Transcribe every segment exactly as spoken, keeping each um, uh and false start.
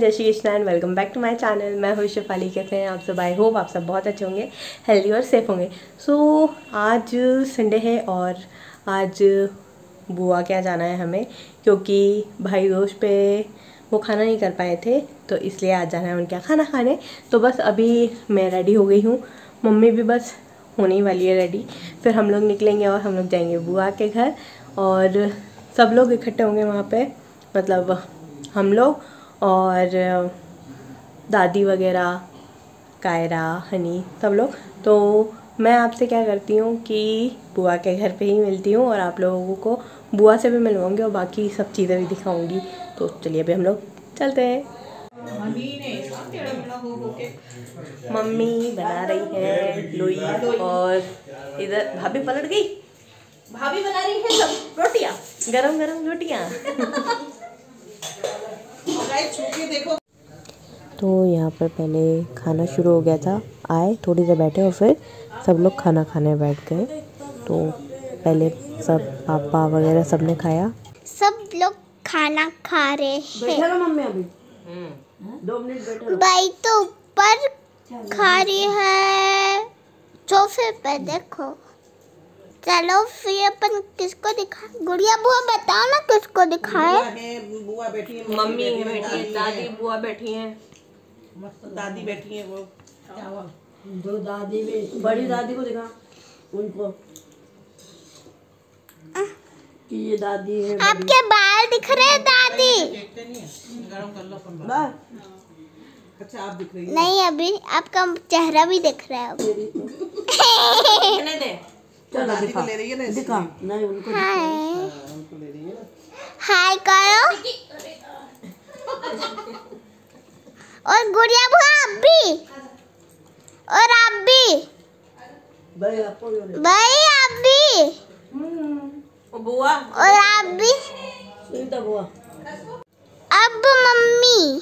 जय Shri Krishna and welcome back to my channel. मैं हूँ शेफाली। कैसे हैं आप सब? आई होप आप सब बहुत अच्छे होंगे, हेल्दी और सेफ होंगे। सो so, आज संडे है और आज बुआ क्या जाना है हमें, क्योंकि भाई दोस्त पे वो खाना नहीं कर पाए थे, तो इसलिए आज जाना है उनके यहाँ खाना खाने। तो बस अभी मैं रेडी हो गई हूँ, मम्मी भी बस होने ही वाली है रेडी। फिर हम लोग निकलेंगे और हम लोग जाएंगे बुआ के घर और सब लोग इकट्ठे होंगे वहाँ पे, मतलब हम लोग और दादी वगैरह, कायरा, हनी, सब लोग। तो मैं आपसे क्या करती हूँ कि बुआ के घर पे ही मिलती हूँ और आप लोगों को बुआ से भी मिलवाऊँगी और बाकी सब चीज़ें भी दिखाऊँगी। तो चलिए अभी हम लोग चलते हैं। मम्मी बना रही है लोई और इधर भाभी पलट गई, भाभी बना रही है सब रोटियाँ, गरम गरम रोटियाँ। तो यहाँ पर पहले खाना शुरू हो गया था, आए थोड़ी देर बैठे और फिर सब लोग खाना खाने बैठ गए। तो पहले सब पापा वगैरह सब ने खाया, सब लोग खाना खा रहे हैं। मम्मी अभी दो मिनट बैठो। भाई तो ऊपर खा रही है सोफे पे, देखो। चलो फिर अपन किसको दिखा? गुड़िया बुआ बताओ ना किसको दिखाए? बुआ बैठी है, मम्मी बैठी है, दादी बुआ बैठी है, दादी बैठी है। वो दो दादी भी, बड़ी दादी को दिखा उनको कि ये दादी है। आपके बाल दिख रहे हैं दादी? गरम कर लो अपन। अच्छा आप दिख रही है? नहीं, अभी आपका चेहरा भी दिख रहा है। कितने दे? चलो दिखा, ले रही है ना, दिखा नहीं उनको। हाय उनको ले रही है, हाय करो। और गुड़िया बुआ आप भी, और आप भी भाई, आपको भाई आप भी, बुआ और आप भी, सुनीता बुआ। अब मम्मी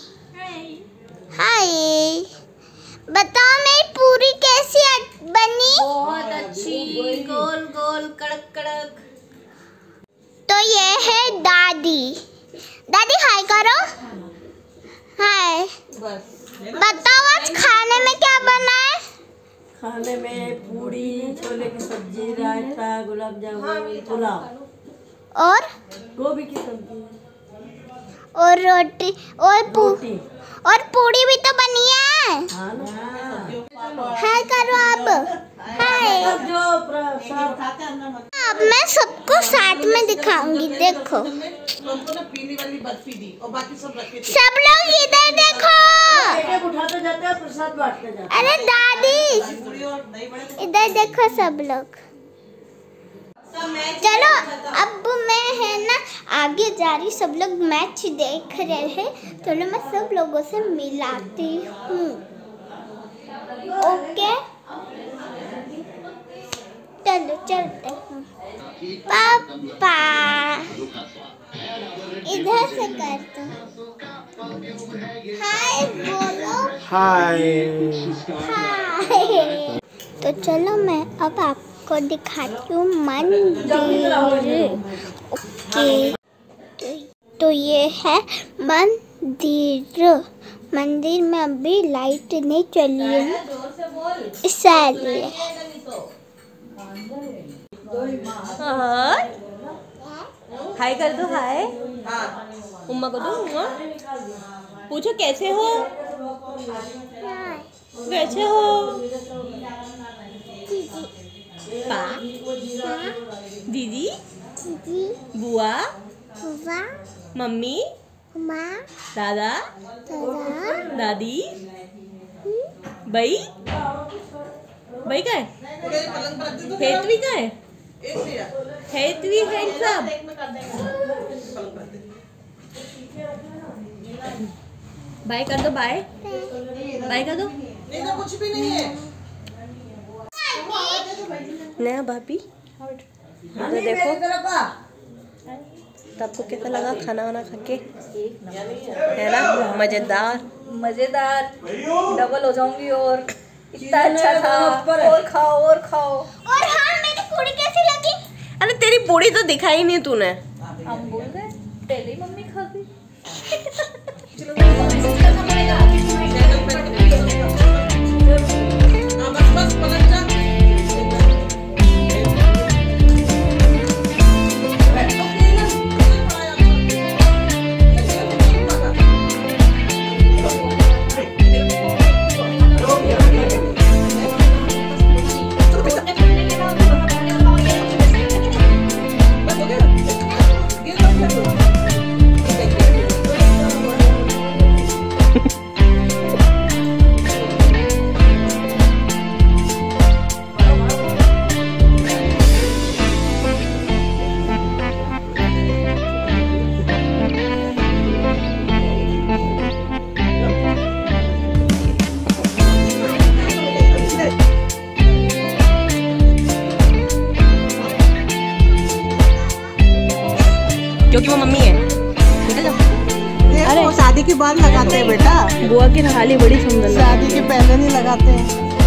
हाय, बताओ मेरी पूरी कैसी बनी? बहुत अच्छी, गोल गोल कड़क कड़क। तो ये है दादी। दादी हाय करो। हाय। बताओ आज खाने में क्या बना है? खाने में पूरी, छोले की सब्जी, रायता, गुलाब जामुन, पुलाव और गोभी की सब्जी और रोटी और पूरी और पूरी भी तो बनी है। हाय करो आप। हाय। अब मैं सबको साथ में दिखाऊंगी, देखो। पीली वाली बर्फी दी और बाकी सब रखे। सब लोग इधर देखो। उठाते जाते हैं, प्रसाद बांटते जाते हैं। अरे दादी इधर देखो सब लोग। चलो अब मैं है ना आगे जा रही, सब लोग मैच देख रहे हैं। चलो मैं सब लोगों से मिलाती हूँ। ओके चलो चलते हैं। पापा इधर से कर दो। हाय बोलो। हाय हाय। तो चलो मैं अब आप को दिखाती हूँ मंदिर। ओके तो, तो ये है मंदिर। मंदिर में अभी लाइट नहीं चली है, इसलिए। हाय कर दो, हाय उम्मा को दो। उम्मा पूछो कैसे हो, कैसे हो? पा दीदी, दीदी, बुआ, बुआ, मम्मी, माँ, दादा, दादा, दादी, भाई, भाई का है? हेतवी का है? हेतवी है सब। बाय कर दो, बाय बाय कर दो। नहीं तो कुछ भी नहीं है नया भाभी। तो देखो तो आपको कैसा लगा खाना वाना खा के? है ना मजेदार? मजेदार, डबल हो जाऊंगी। और इतना अच्छा था, और खाओ और खाओ। और हाँ मेरी पूरी कैसी लगी? अरे तेरी पूरी तो दिखाई नहीं तूने। हम बोल गए पहले ही मम्मी खा गई। वो मम्मी है। अरे शादी के बाद लगाते हैं बेटा। बुआ की थाली बड़ी सुंदर, शादी के पहले नहीं लगाते हैं।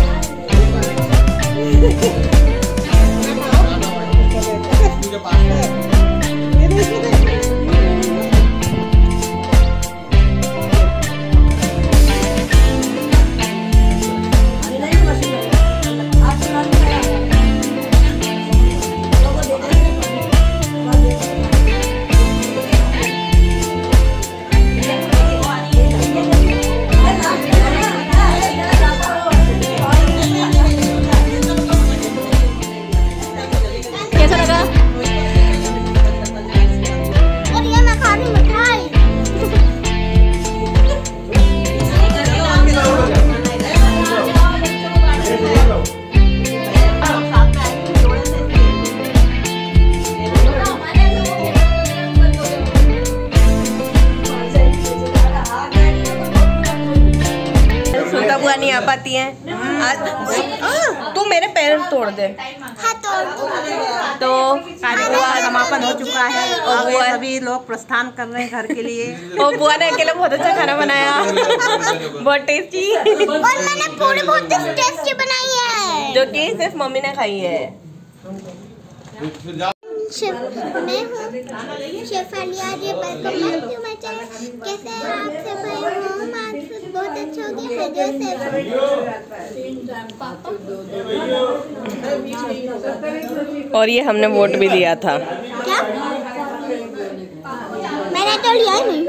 बुआ नहीं आ पाती है। तू मेरे पैर तोड़ दे। हाँ, तोड़ दूँ। तो बुआ समापन हो चुका है और वो सभी लोग प्रस्थान कर रहे हैं घर के लिए। और बुआ ने अकेले बहुत अच्छा खाना बनाया, बहुत टेस्टी। और मैंने पूरी बहुत टेस्टी बनाई है, जो कि सिर्फ मम्मी ने खाई है। शेफ मैं हूँ शेफ आलिया। ये welcome back to my channel. कैसे हैं आप सब भाई? होम आज बहुत अच्छा हो गया है जैसे। और ये हमने वोट भी दिया था। क्या? मैंने तो लिया नहीं।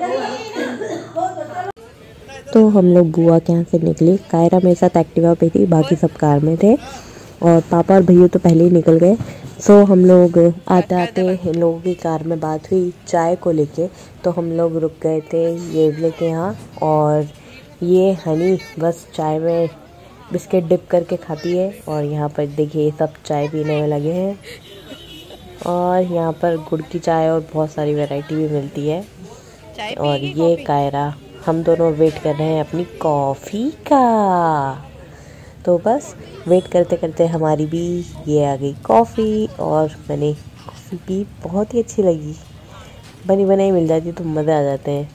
तो हम लोग बुआ के यहाँ से निकले। कायरा मेरे साथ एक्टिवा पे थी, बाकी सब कार में थे और पापा और भैया तो पहले ही निकल गए। सो हम लोग आते आते इन लोगों की कार में बात हुई चाय को लेके, तो हम लोग रुक गए थे ये लेके यहाँ। और ये हनी बस चाय में बिस्किट डिप करके खाती है और यहाँ पर देखिए सब चाय पीने में लगे हैं। और यहाँ पर गुड़ की चाय और बहुत सारी वैरायटी भी मिलती है। और ये कायरा, हम दोनों वेट कर रहे हैं अपनी कॉफ़ी का। तो बस वेट करते करते हमारी भी ये आ गई कॉफ़ी और मैंने कॉफ़ी पी, बहुत ही अच्छी लगी। बनी बनाई मिल जाती तो मज़े आ जाते हैं।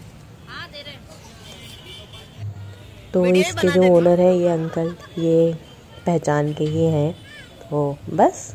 तो इसके जो ओनर है ये अंकल, ये पहचान के ही हैं। तो बस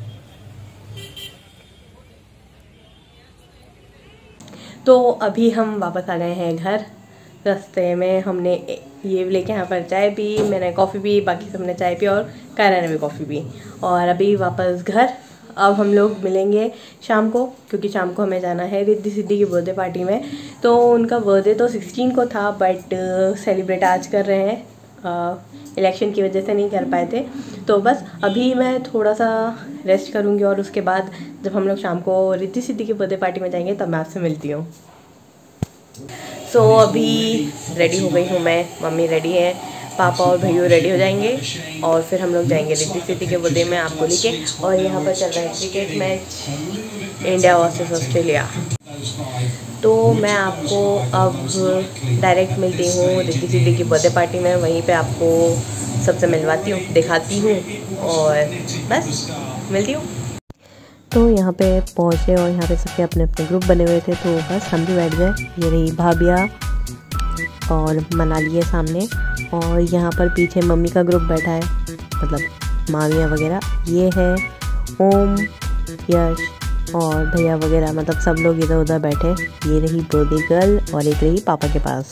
तो अभी हम वापस आ गए हैं घर। रास्ते में हमने ये लेके यहाँ पर चाय पी, मैंने कॉफ़ी पी, बाकी सबने चाय पी और कायरा ने भी कॉफ़ी पी। और अभी वापस घर। अब हम लोग मिलेंगे शाम को, क्योंकि शाम को हमें जाना है रिद्धि सिद्धि की बर्थडे पार्टी में। तो उनका बर्थडे तो सिक्सटीन को था, बट सेलिब्रेट आज कर रहे हैं, इलेक्शन की वजह से नहीं कर पाए थे। तो बस अभी मैं थोड़ा सा रेस्ट करूँगी और उसके बाद जब हम लोग शाम को रिद्धि सिद्धि की बर्थडे पार्टी में जाएंगे तब मैं आपसे मिलती हूँ। सो so, अभी रेडी हो गई हूँ मैं, मम्मी रेडी है, पापा और भैया रेडी हो जाएंगे और फिर हम लोग जाएंगे रिद्धि सिद्धि के बर्थडे में आपको लेके। और यहाँ पर चल रहा है cricket match, India versus Australia. तो मैं आपको अब डायरेक्ट मिलती हूँ रिद्धि सिद्धि की बर्थडे पार्टी में, वहीं पे आपको सबसे मिलवाती हूँ, दिखाती हूँ और बस मिलती हूँ। तो यहाँ पे पहुँचे और यहाँ पे सबके अपने अपने ग्रुप बने हुए थे, तो बस हम भी बैठ गए। ये रही भाभिया और मनाली है सामने, और यहाँ पर पीछे मम्मी का ग्रुप बैठा है, मतलब मामियाँ वगैरह। ये है ओम, यश और भैया वगैरह, मतलब सब लोग इधर उधर बैठे। ये रही बर्थडे गर्ल और एक रही पापा के पास।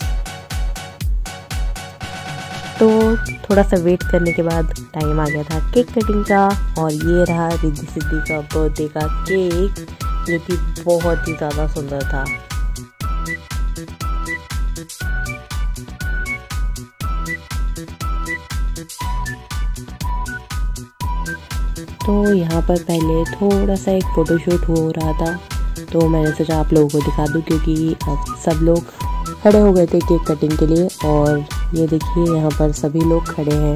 तो थोड़ा सा वेट करने के बाद टाइम आ गया था केक कटिंग का, और ये रहा रिद्धि सिद्धि का बर्थडे का केक, जो कि बहुत ही ज़्यादा सुंदर था। तो यहाँ पर पहले थोड़ा सा एक फ़ोटोशूट हो रहा था, तो मैंने सोचा आप लोगों को दिखा दूँ, क्योंकि अब सब लोग खड़े हो गए थे केक कटिंग के लिए। और ये देखिए यहाँ पर सभी लोग खड़े हैं।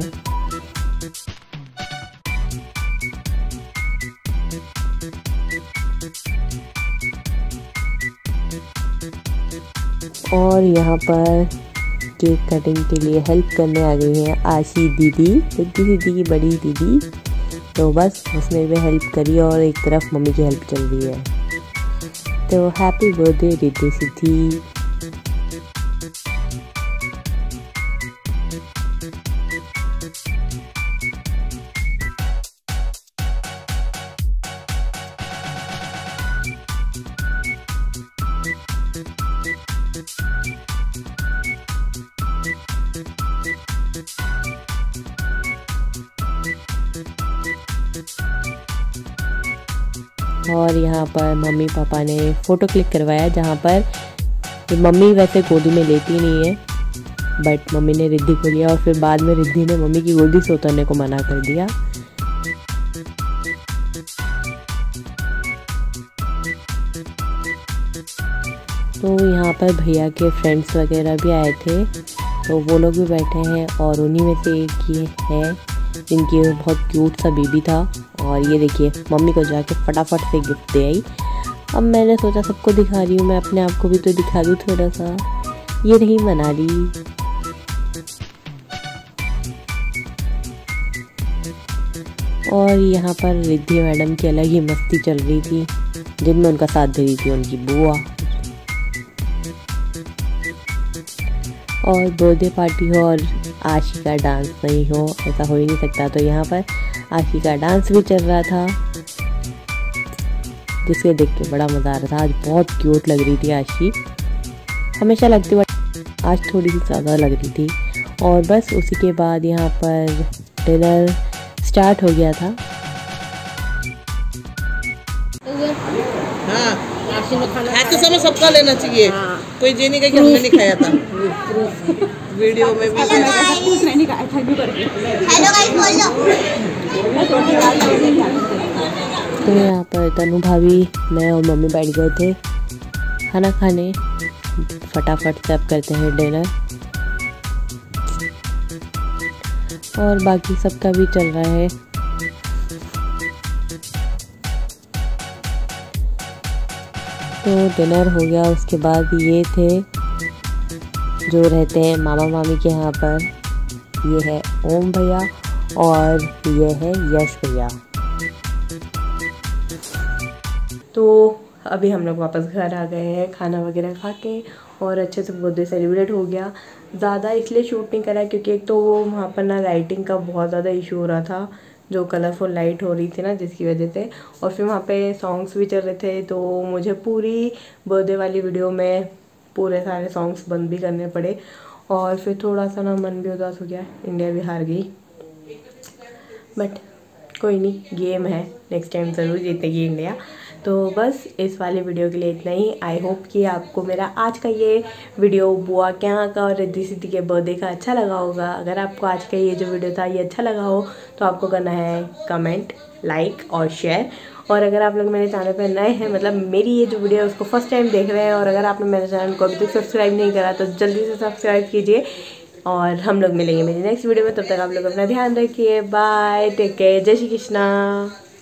और यहाँ पर केक कटिंग के लिए हेल्प करने आ गई है आशी दीदी, रिद्धि सिद्धि की बड़ी दीदी। तो बस उसने भी हेल्प करी और एक तरफ मम्मी की हेल्प चल रही है। तो हैप्पी बर्थडे रिद्धि सिद्धि। और यहाँ पर मम्मी पापा ने फ़ोटो क्लिक करवाया, जहाँ पर मम्मी वैसे गोदी में लेती नहीं है, बट मम्मी ने रिद्धि को लिया और फिर बाद में रिद्धि ने मम्मी की गोदी से उतरने को मना कर दिया। तो यहाँ पर भैया के फ्रेंड्स वगैरह भी आए थे, तो वो लोग भी बैठे हैं और उन्हीं में से एक ये है जिनकी बहुत क्यूट सा बेबी था। और ये देखिए मम्मी को जाके फटाफट से गिफ्ट दे आई। अब मैंने सोचा सबको दिखा रही हूँ, मैं अपने आप को भी तो दिखा दूँ थोड़ा सा। ये नहीं मनाली। और यहाँ पर रिद्धि मैडम की अलग ही मस्ती चल रही थी, जिनमें उनका साथ दे रही थी उनकी बुआ। और बर्थडे पार्टी हो और आशी का डांस नहीं हो, ऐसा हो ही नहीं सकता। तो यहाँ पर आशी का डांस भी चल रहा था, जिसके देख के बड़ा मज़ा आ रहा था। आज बहुत क्यूट लग रही थी आशी, हमेशा लगती बट आज थोड़ी सी ज़्यादा लग रही थी। और बस उसी के बाद यहाँ पर डिनर स्टार्ट हो गया था। हाँ, खाते समय सबका लेना चाहिए। हाँ। कोई ये नहीं कहा कि हमने नहीं खाया था। वीडियो में भी हेलो गाइस बोलो। तो यहाँ पर तनु भाभी, मैं और मम्मी बैठ गए थे खाना खाने। फटाफट से अब करते हैं डिनर, और बाकी सबका भी चल रहा है। तो डिनर हो गया, उसके बाद ये थे जो रहते हैं मामा मामी के यहाँ पर। ये है ओम भैया और ये है यश भैया। तो अभी हम लोग वापस घर आ गए हैं खाना वगैरह खा के, और अच्छे से बर्थडे सेलिब्रेट हो गया। ज़्यादा इसलिए शूट नहीं करा क्योंकि एक तो वो वहाँ पर ना लाइटिंग का बहुत ज़्यादा इशू हो रहा था, जो कलरफुल लाइट हो रही थी ना, जिसकी वजह से। और फिर वहाँ पे सॉन्ग्स भी चल रहे थे, तो मुझे पूरी बर्थडे वाली वीडियो में पूरे सारे सॉन्ग्स बंद भी करने पड़े। और फिर थोड़ा सा ना मन भी उदास हो गया, इंडिया भी हार गई। बट कोई नहीं, गेम है, नेक्स्ट टाइम ज़रूर जीतेगी इंडिया। तो बस इस वाले वीडियो के लिए इतना ही। आई होप कि आपको मेरा आज का ये वीडियो बुआ के यहाँ का और रिद्धि सिद्धि के बर्थडे का अच्छा लगा होगा। अगर आपको आज का ये जो वीडियो था ये अच्छा लगा हो तो आपको करना है कमेंट, लाइक और शेयर। और अगर आप लोग मेरे चैनल पर नए हैं, मतलब मेरी ये जो वीडियो है उसको फर्स्ट टाइम देख रहे हैं, और अगर आपने मेरे चैनल को अभी तक सब्सक्राइब नहीं करा तो जल्दी से सब्सक्राइब कीजिए। और हम लोग मिलेंगे मेरी नेक्स्ट वीडियो में, तब तक आप लोग अपना ध्यान रखिए। बाय, टेक केयर, जय श्री कृष्णा।